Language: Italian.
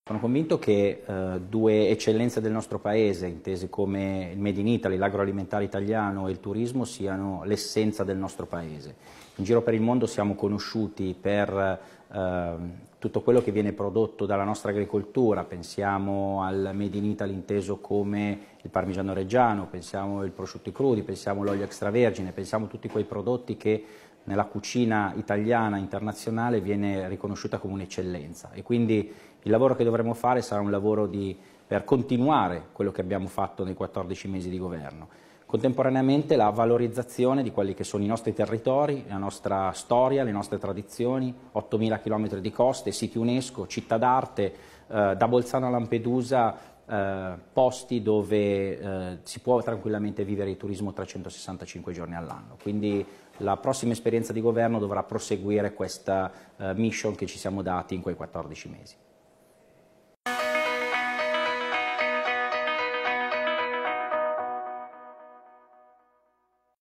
Sono convinto che due eccellenze del nostro Paese, intese come il Made in Italy, l'agroalimentare italiano e il turismo, siano l'essenza del nostro Paese. In giro per il mondo siamo conosciuti per tutto quello che viene prodotto dalla nostra agricoltura, pensiamo al Made in Italy inteso come il parmigiano reggiano, pensiamo ai prosciutti crudi, pensiamo all'olio extravergine, pensiamo a tutti quei prodotti che nella cucina italiana internazionale viene riconosciuta come un'eccellenza, e quindi il lavoro che dovremo fare sarà un lavoro per continuare quello che abbiamo fatto nei 14 mesi di governo. Contemporaneamente la valorizzazione di quelli che sono i nostri territori, la nostra storia, le nostre tradizioni, 8.000 km di coste, siti UNESCO, città d'arte, da Bolzano a Lampedusa, posti dove si può tranquillamente vivere il turismo 365 giorni all'anno. Quindi la prossima esperienza di governo dovrà proseguire questa mission che ci siamo dati in quei 14 mesi.